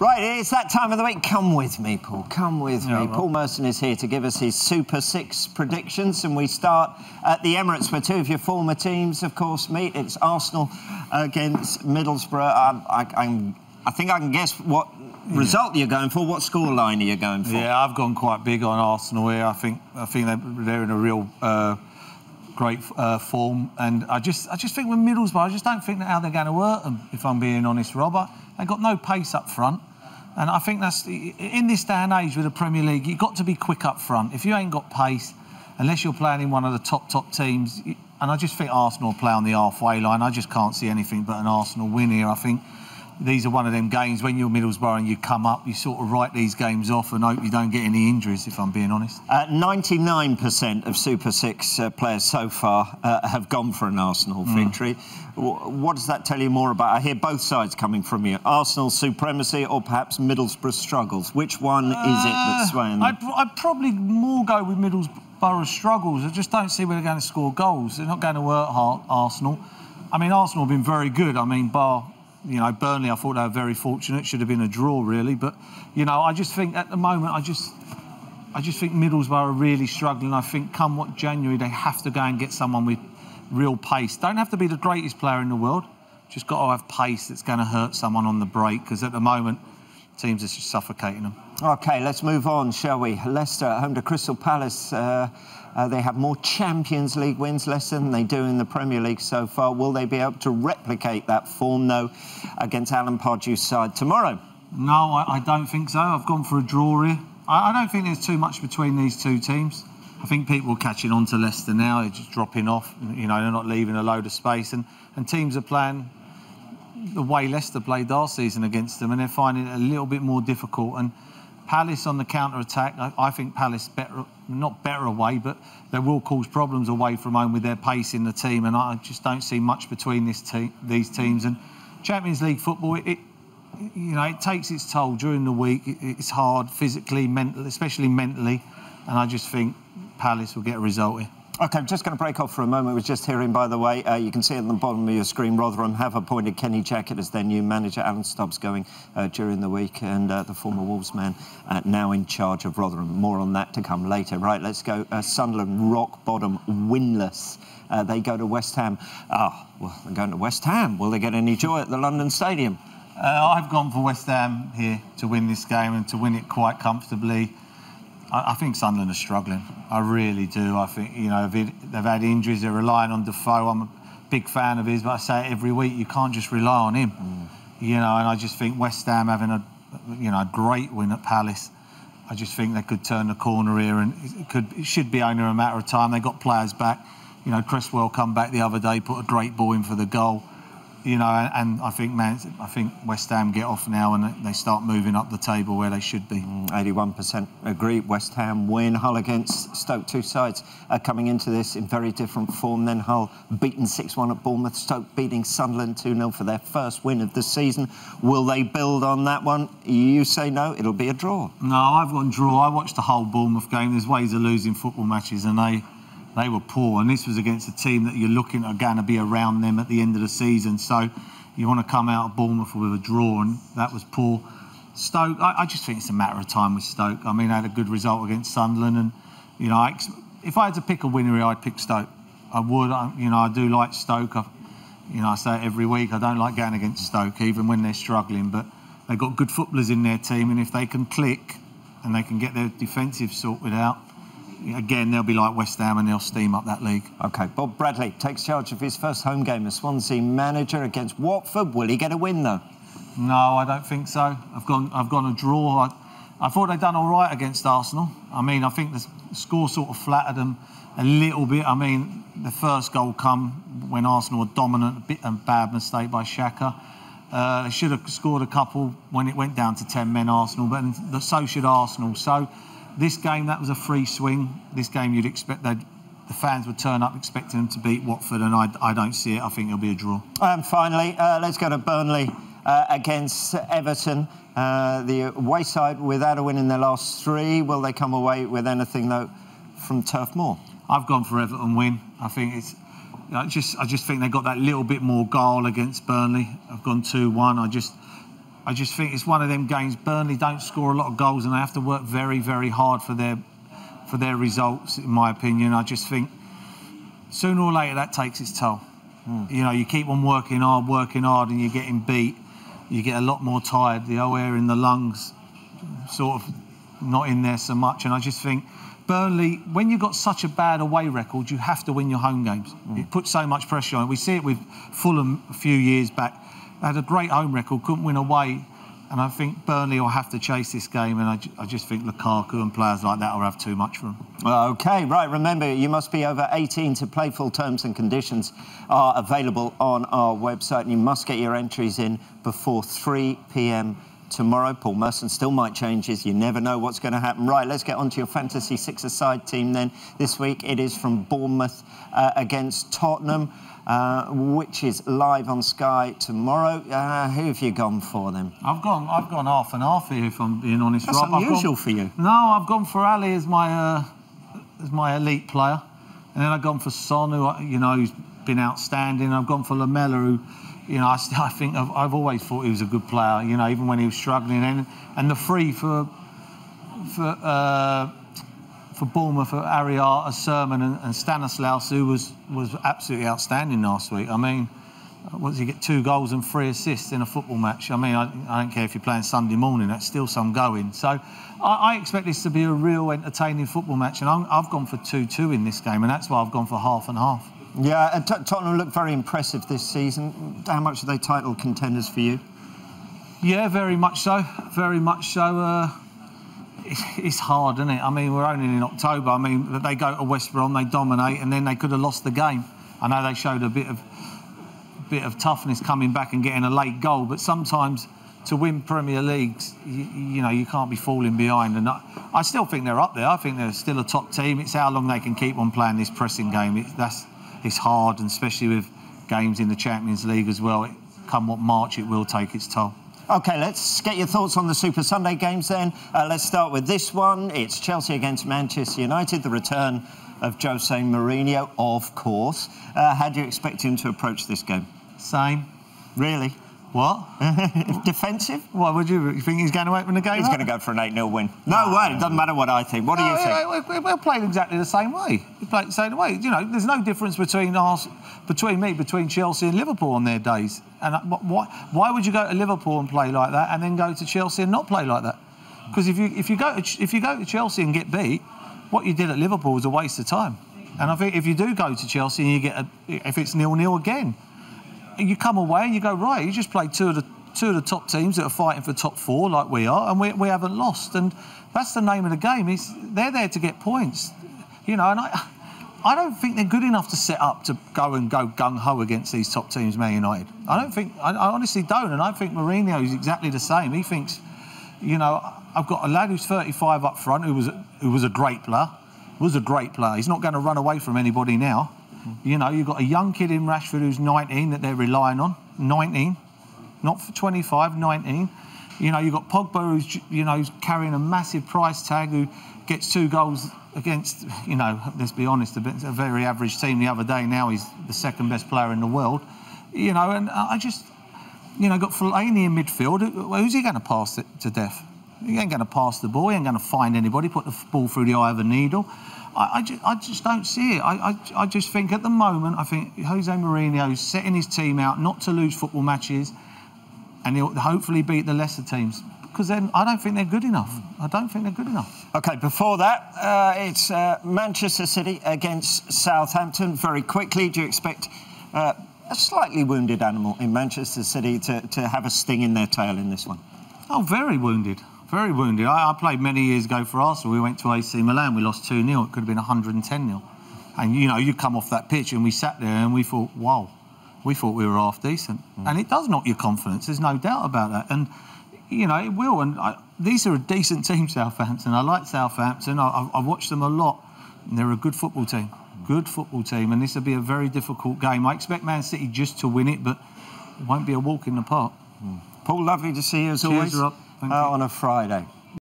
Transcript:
Right, it's that time of the week. Come with me, Paul. Come with me. Paul Merson is here to give us his Super 6 predictions, and we start at the Emirates, where two of your former teams, of course, meet. It's Arsenal against Middlesbrough. I think I can guess what result you're going for. What scoreline are you going for? Yeah, I've gone quite big on Arsenal here. I think they're in a real great form, and I just think with Middlesbrough, I just don't think that how they're going to hurt them. If I'm being honest, Robert, they've got no pace up front, and I think that's in this day and age with the Premier League, you've got to be quick up front. If you ain't got pace, unless you're playing in one of the top teams, and I just think Arsenal play on the halfway line. I just can't see anything but an Arsenal win here. I think these are one of them games when you're Middlesbrough and you come up, you sort of write these games off and hope you don't get any injuries, if I'm being honest. 99% of Super 6 players so far have gone for an Arsenal victory. What does that tell you more about? I hear both sides coming from you. Arsenal's supremacy or perhaps Middlesbrough's struggles? Which one is it that's swaying them? I'd probably more go with Middlesbrough's struggles. I just don't see where they're going to score goals. They're not going to hurt Arsenal. I mean, Arsenal have been very good. I mean, Burnley, I thought they were very fortunate. Should have been a draw, really. But, I just think at the moment, I just think Middlesbrough are really struggling. I think come what January, they have to go and get someone with real pace. Don't have to be the greatest player in the world. Just got to have pace that's going to hurt someone on the break, because at the moment, teams are just suffocating them. OK, let's move on, shall we? Leicester at home to Crystal Palace. They have more Champions League wins, Leicester, than they do in the Premier League so far. Will they be able to replicate that form, though, against Alan Pardew's side tomorrow? No, I don't think so. I've gone for a draw here. I don't think there's too much between these two teams. I think people are catching on to Leicester now. They're just dropping off. They're not leaving a load of space. And teams are playing the way Leicester played last season against them, and they're finding it a little bit more difficult. And Palace on the counter-attack, I think Palace not better away, but they will cause problems away from home with their pace in the team, and I just don't see much between these teams. And Champions League football, it takes its toll during the week. It's hard physically, mentally, especially mentally, and I just think Palace will get a result here. OK, I'm just going to break off for a moment. We're just hearing, by the way, you can see at the bottom of your screen, Rotherham have appointed Kenny Jackett as their new manager. Alan Stubbs going during the week, and the former Wolves man now in charge of Rotherham. More on that to come later. Right, let's go. Sunderland, rock bottom, winless. They go to West Ham. Well, they're going to West Ham. Will they get any joy at the London Stadium? I've gone for West Ham here to win this game, and to win it quite comfortably. I think Sunderland are struggling. I really do. I think, they've had injuries. They're relying on Defoe. I'm a big fan of his, but I say it every week, you can't just rely on him. And I just think West Ham having a great win at Palace, I just think they could turn the corner here, and it should be only a matter of time. They got players back. Cresswell come back the other day, put a great ball in for the goal. And I think West Ham get off now and they start moving up the table where they should be. 81% agree. West Ham win. Hull against Stoke. Two sides coming into this in very different form. Then Hull beaten 6-1 at Bournemouth. Stoke beating Sunderland 2-0 for their first win of the season. Will they build on that one? You say no, it'll be a draw. No, I've gone draw. I watched the whole Bournemouth game. There's ways of losing football matches, and they were poor, and this was against a team that you're looking at going to be around them at the end of the season. So you want to come out of Bournemouth with a draw, and that was poor. Stoke, I just think it's a matter of time with Stoke. I mean, they had a good result against Sunderland, and if I had to pick a winner here, I'd pick Stoke. I would. I do like Stoke. I say it every week. I don't like going against Stoke, even when they're struggling. But they've got good footballers in their team, and if they can click and they can get their defensive sorted out, again, they'll be like West Ham and they'll steam up that league. OK, Bob Bradley takes charge of his first home game as Swansea manager against Watford. Will he get a win, though? No, I don't think so. I've gone a draw. I thought they'd done all right against Arsenal. I mean, I think the score sort of flattered them a little bit. I mean, the first goal come when Arsenal were dominant, a bit of a bad mistake by Xhaka. They should have scored a couple when it went down to 10 men, Arsenal, but so should Arsenal. So this game, that was a free swing. This game, you'd expect the fans would turn up expecting them to beat Watford, and I don't see it. I think it'll be a draw. And finally, let's go to Burnley against Everton. The away side without a win in their last three. Will they come away with anything, though, from Turf Moor? I've gone for Everton win. I think it's... I just think they got that little bit more goal against Burnley. I've gone 2-1. I just think it's one of them games. Burnley don't score a lot of goals, and they have to work very, very hard for their results, in my opinion. I just think sooner or later that takes its toll. You know, you keep on working hard, and you're getting beat. You get a lot more tired. The old air in the lungs sort of not in there so much. And I just think Burnley, when you've got such a bad away record, you have to win your home games. It puts so much pressure on it. We see it with Fulham a few years back. They had a great home record, couldn't win away. And I think Burnley will have to chase this game, and I just think Lukaku and players like that will have too much for them. OK, right, remember, you must be over 18 to play. Full terms and conditions are available on our website, and you must get your entries in before 3 p.m. tomorrow. Paul Merson still might change his. You never know what's going to happen. Right, let's get on to your Fantasy Six-a-Side team then. This week it is from Bournemouth against Tottenham, which is live on Sky tomorrow. Who have you gone for then? I've gone half and half here, if I'm being honest. That's unusual for you. No, I've gone for Ali as my elite player, and then I've gone for Son, who's been outstanding. I've gone for Lamela, who, I think I've always thought he was a good player. Even when he was struggling, and the free for Bournemouth, for Ariarta, Sermon and Stanislaus, who was absolutely outstanding last week. I mean, what does he get? 2 goals and 3 assists in a football match. I mean, I don't care if you're playing Sunday morning, that's still some going. So I expect this to be a real entertaining football match, and I've gone for 2-2 in this game, and that's why I've gone for half and half. Yeah, Tottenham look very impressive this season. How much are they title contenders for you? Yeah, very much so. Very much so. It's hard, isn't it? I mean, we're only in October. I mean, they go to West Brom, they dominate, and then they could have lost the game. I know they showed a bit of toughness coming back and getting a late goal, but sometimes to win Premier Leagues, you can't be falling behind. And I still think they're up there. I think they're still a top team. It's how long they can keep on playing this pressing game. It's hard, and especially with games in the Champions League as well. Come what March, it will take its toll. OK, let's get your thoughts on the Super Sunday games then. Let's start with this one. It's Chelsea against Manchester United, the return of Jose Mourinho, of course. How do you expect him to approach this game? Same. Really? What? Defensive? What would you think he's going to open the game? He's going to go for an 8-0 win. No way, it doesn't matter what I think. What do you think? We're playing exactly the same way. We play the same way. There's no difference between Chelsea and Liverpool on their days. And why would you go to Liverpool and play like that, and then go to Chelsea and not play like that? Because if you go to Chelsea and get beat, what you did at Liverpool was a waste of time. And I think if you do go to Chelsea and you get if it's 0-0 again, you come away and you go, right, you just played two of the top teams that are fighting for top 4 like we are, and we haven't lost. And that's the name of the game. They're there to get points. And I don't think they're good enough to set up to go gung-ho against these top teams, Man United. I honestly don't. And I think Mourinho is exactly the same. He thinks, I've got a lad who's 35 up front who was a great player. He's not going to run away from anybody now. You've got a young kid in Rashford who's 19 that they're relying on. 19, not for 25, 19. You've got Pogba who's carrying a massive price tag, who gets 2 goals against, let's be honest, a very average team the other day. Now he's the second best player in the world. And I just, got Fellaini in midfield. Who's he going to pass it to death? He ain't going to pass the ball. He ain't going to find anybody, put the ball through the eye of a needle. I just don't see it. I just think at the moment, I think Jose Mourinho's setting his team out not to lose football matches, and he'll hopefully beat the lesser teams, because then I don't think they're good enough. OK, before that, it's Manchester City against Southampton. Very quickly, do you expect a slightly wounded animal in Manchester City to have a sting in their tail in this one? Oh, very wounded. Very wounded. I played many years ago for Arsenal. We went to AC Milan. We lost 2-0. It could have been 110-0. And, you come off that pitch and we sat there and we thought, wow, we thought we were half decent. And it does knock your confidence. There's no doubt about that. And, it will. And these are a decent team, Southampton. I like Southampton. I've watched them a lot. And they're a good football team. Good football team. And this will be a very difficult game. I expect Man City just to win it, but it won't be a walk in the park. Paul, lovely to see you as always. Cheers, Rob. Thank you. On a Friday.